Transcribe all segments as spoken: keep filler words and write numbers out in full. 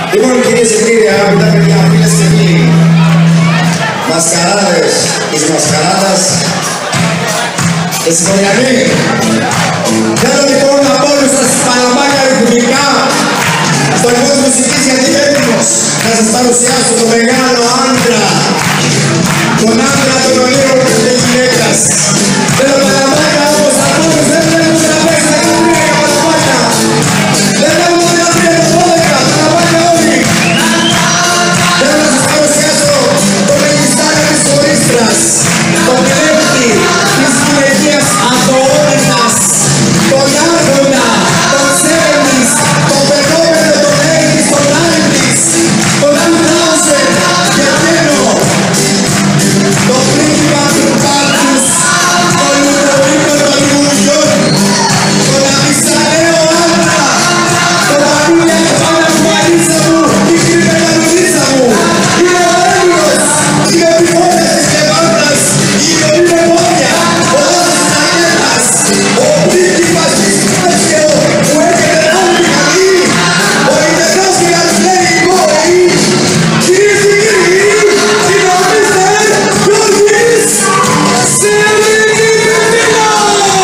Λοιπόν, κυρίες και κύριοι, αγαπητά παιδιά, φίλες και φίλοι, μασκαράδες εις μασκαράδας, εσυγχωριανοί, θέλω λοιπόν από όλους σας παραπάνια ρυθμικά στον κόσμο της μουσικής, γιατί είμαι έτοιμος να σας παρουσιάσω τον μεγάλο άντρα, τον άντρα των ολίγων της γυναίκας. Θέλω παραπάνια όπως από όλους, δεν θέλω να παίξει τα καμπρία και παραπάνια. Δεν θέλω να καμπρία το δώδεκα, παραπάνια όλοι. Θέλω να σας παρουσιάσω τον μεγιστάρα της χωρίστρας, τον κλέπτη της γυναικείας αθωότητας, τον άρχοντα, τον σέβεντης, τον πεντόπεδο, τον έκτης, τον άιντης, τον αντάουσεν και τένο, τον πρίγκιπα του Πάτους, τον Λουτροπίκο των Λιγουριών, τον αμυσαλαίο άντρα, τον παπούλια και πάνω του Μαρίτσα μου, η κρυπελανουδίτσα μου, είναι ο Έλληνος, είναι ο επιφώτας της Λεβάντας, είναι ο Λιπεπόδια, ο Όδος της Αγγέλας, ο πρίγκιπας της Κούτασκεο, που έρχεται να όλη τη χαμή, ο ιτεχνός και αριστερή κόρη. Κυρίες και κύριοι, είναι ο μίστερ Γιώργης Σελικιπετίνος!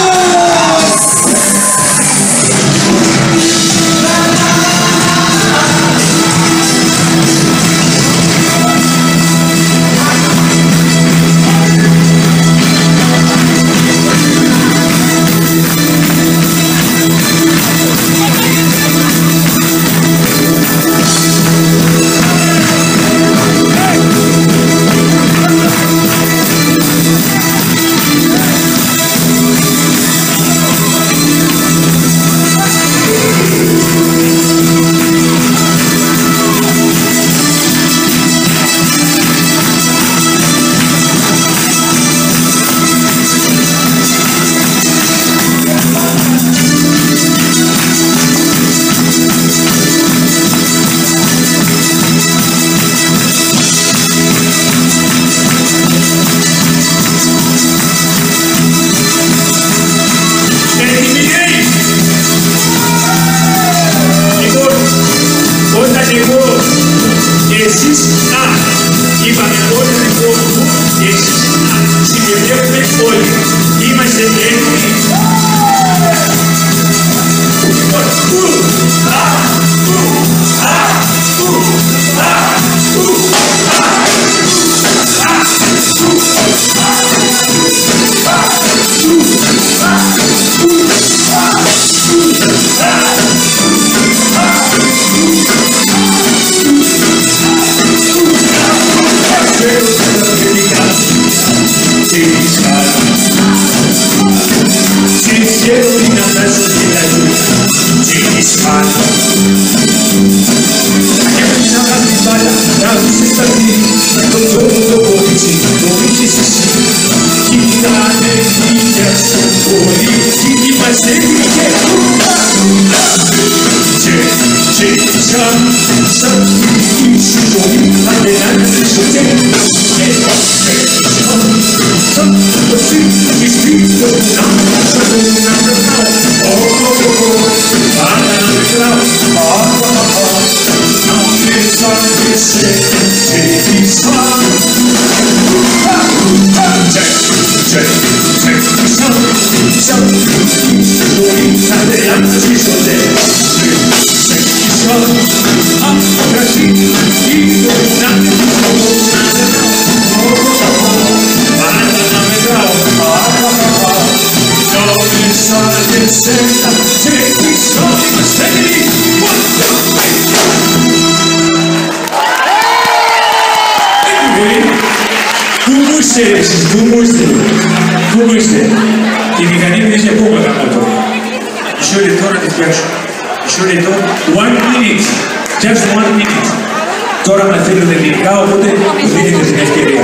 Τώρα με θέλουν ελληνικά, οπότε μου δίνετε την ευκαιρία.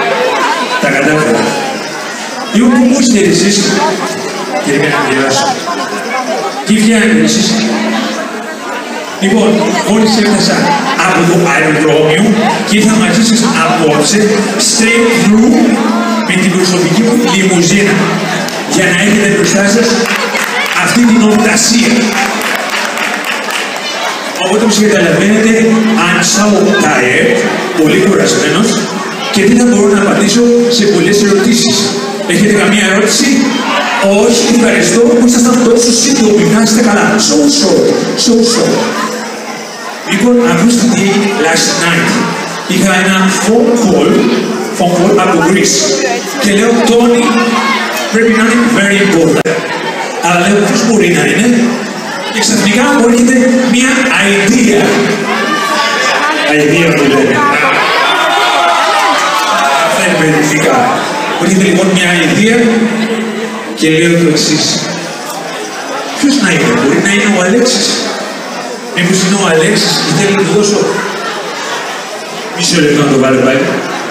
Τα κατάφερα. Λίγο κουμούστε εσείς, κύριε Καναδιάσου. Τι φτιάχνετε εσείς? Λοιπόν, μόλις έφτασα από το αεροδρόμιο και ήρθα μαζί σας απόψε straight through με την προσωπική μου λιμουζίνα για να έχετε μπροστά σας αυτή την ορτασία. Οπότε όπως καταλαβαίνετε, answer tired, πολύ κουρασμένος και δεν θα μπορώ να απαντήσω σε πολλές ερωτήσεις. Έχετε καμία ερώτηση? Όχι, ευχαριστώ που ήσασταν τόσο σύντομοι. Να είστε καλά. So short, so short. Λοιπόν, ακούστε τι έγινε last night. Είχα ένα phone call, phone call από Greece και λέω, Τόνι, πρέπει να είναι very important. Αλλά λέω, πώς μπορεί να είναι? Και ξαφνικά μου έρχεται μια idea. Idea που λένε. Αυτά είναι περιφικά. Μου έρχεται λοιπόν μια idea και λέω το εξής. Ποιος να είναι? Μπορεί να είναι ο Αλέξης. Μήπως είναι ο Αλέξης και θέλει να του δώσω μισό λεπτό να το βάλω πάλι.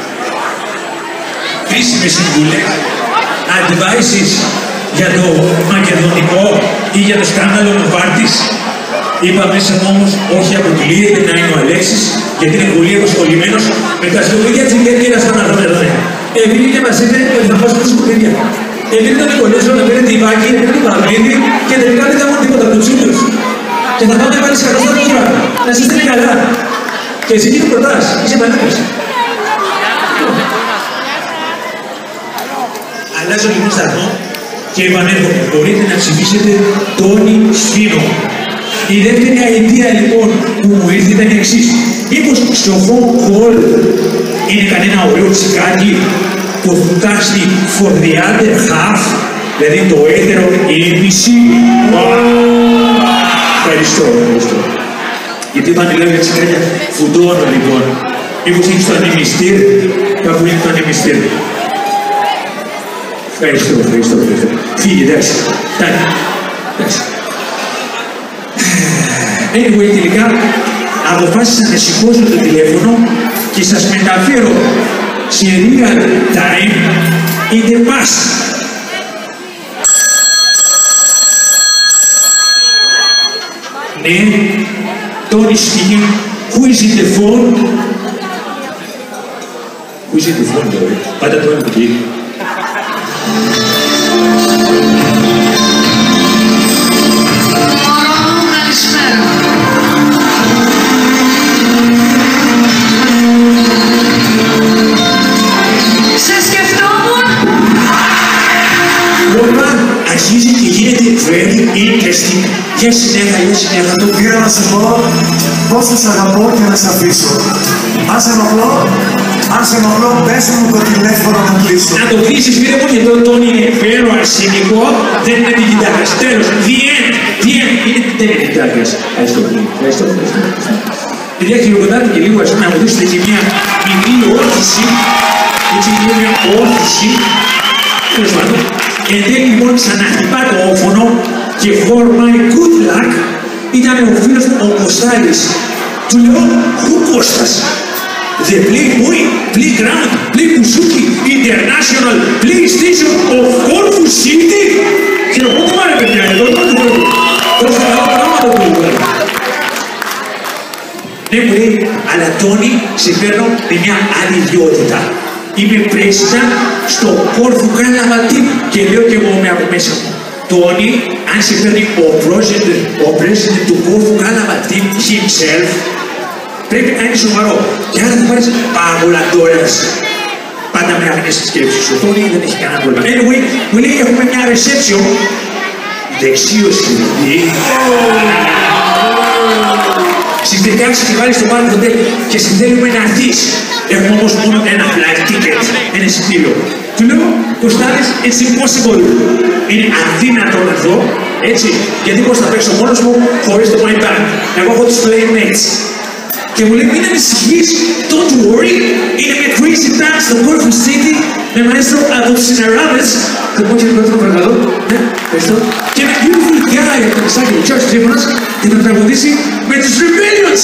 Κρίσιμες συμβουλές, advices για το μακεδονικό ή για το σκάνδαλο του Βάρτης. Είπα μέσα μου όμως, όχι αποκλείεται να είναι ο Αλέξης, γιατί είναι πολύ απασχολημένος με τα σκοπίδια της Γκέρκυρας στον Αρδόνερ. Επειδή και μας είπε ότι θα πάω στα σκοπίδια. Επειδή τον Νικολέσο να πήρε τη Βάκη, να πήρε την Παυλίδη και τελικά δεν κάνουν τίποτα από τους Τσούλιους. Και θα πάμε πάλι σκατά στα πούρα. Να σας στείλει καλά. Και εσύ τι προτάς, είσαι πανέπως. Αλλάζω λοιπόν σταθμό και επανέρχομαι. Μπορείτε να ψηφίσετε Τόνι Σφίνο. Η δεύτερη idea λοιπόν που μου ήρθε ήταν η εξής. Μήπως στο phone call είναι κανένα ωραίο τσικάκι που φτάσει for the other half, δηλαδή το έτερο ήμιση. Ευχαριστώ, ευχαριστώ. Γιατί όταν μιλάω για τσικάκια, φουντώνω λοιπόν. Μήπως έχεις το ανεμιστήρ, κάπου είναι το ανεμιστήρ. Ευχαριστώ, ευχαριστώ, ευχαριστώ. Φύγε, εντάξει. Εντάξει. Anyway, τελικά αποφάσισα να σηκώσω το τηλέφωνο και σας μεταφέρω σε real time in the past. Ναι, Tony speaking. Who is in the phone? Who is in the phone, though? Πάντα το είναι εκεί. Αρχίζει και γίνεται very interesting. Για συνέχεια, για συνέχεια. Το πήρα να σου πω πώς θα σ' αγαπώ και να σ' αφήσω. Αν σε ενοχλώ, αν σε ενοχλώ, πες μου το τηλέφωνο να κλείσω. Να το κλείσεις, φίλε μου, γιατί το Τόνι είναι φέρο αρσενικό, δεν είναι διγκιτάκας. Τέλος, the end, the end, δεν είναι διγκιτάκας. Ευχαριστώ πολύ, ευχαριστώ, ευχαριστώ. Παιδιά, χειροκροτάτε και λίγο, ας πούμε, να μου δώσετε και μια μικρή όθηση, έτσι, μια όθηση, τέλος πάντων. Και τέλει λοιπόν ξαναχτυπά το όφωνο και for my good luck ήταν ο φίλος μου ο Κωστάρης. Του λέω, who Κώστας? The Playboy, Playground, Playbuzuki, International PlayStation of Corfu City. Και εγώ τι μάρε παιδιά, εδώ το λέω. Τόσο καλά πράγματα που λέω. Ναι, μου λέει, αλλά Τόνι, σε παίρνω με μια άλλη ιδιότητα. Είμαι president στο Corfu Carnival Team και λέω και εγώ με από μέσα μου. Τόνι, αν σε παίρνει ο president, ο president του Corfu Carnival Team himself, πρέπει να είναι σοβαρό. Και άρα θα πάρεις πάρα πολλά dollars. Πάντα με αγνές σκέψεις. Ο Τόνι δεν έχει κανένα πρόβλημα. Anyway, μου λέει έχουμε μια reception. Δεξίωση δηλαδή. Στις δεκαέξι και βάλεις στο Πάρκο Hotel και σε θέλουμε να έρθεις. Έχουμε όμως μόνο ένα flight ticket, ένα εισιτήριο. Του λέω, Κωστάρης, it's impossible. Είναι αδύνατο να δω, έτσι, γιατί πώς θα παίξω μόνος μου χωρίς το my band. Εγώ έχω τους playmates. Και μου λέει, μην ανησυχείς, don't worry, είναι μια crazy dance στο Corfu City με μαέστρο από τους Συνεράδες. Το πω και το πρώτο παρακαλώ, ναι, ευχαριστώ. Και ένα beautiful guy από το Μισάκη, ο George Τρίμωνας, και θα τραγουδήσει με τους Rebellions.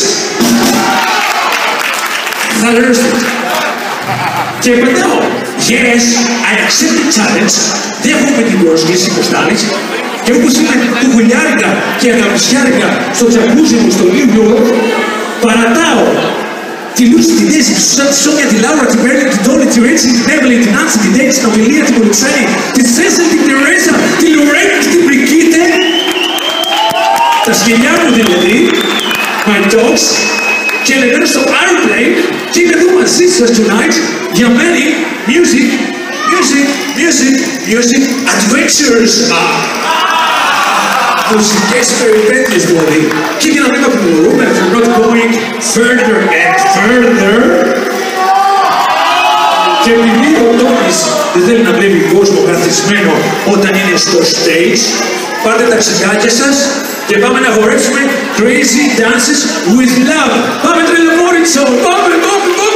Θα λερώσετε. Και απαντάω, yes, I accept the challenge, δέχομαι την πρόσκληση Κωστάλης, και όπως είναι του γουλιάρικα και αγαπησιάρικα στο τζακούζι μου στο New York, παρατάω τη Λούση, την Ντέζη, τη Σουσάν, τη Σόνια, τη Λάουρα, την Μπέρλιν, την Τόνι, τη Ρέτσι, την Εύελιν, την Άνση, την Ντέιτ, την Ομιλία, την Πολυξάνη, τη Σέσελ, την Τερέζα, τη Λουρέν και την Μπρικίτε, τα σκυλιά μου δηλαδή, my dogs, και ανεβαίνω στο airplane και είμαι εδώ μαζί σας tonight για many music, music, music, music adventures. Μουσικές περιπέτειες δηλαδή. Και για να μην απειλούμε, if we're not going further and further. Και επειδή ο Τόνις δεν θέλει να βλέπει κόσμο καθισμένο όταν είναι στο stage, πάρτε τα ξεκάκια σας και πάμε να χορέψουμε Crazy Dances with Love. Πάμε τρελαμόριτσο, πάμε, πάμε, πάμε.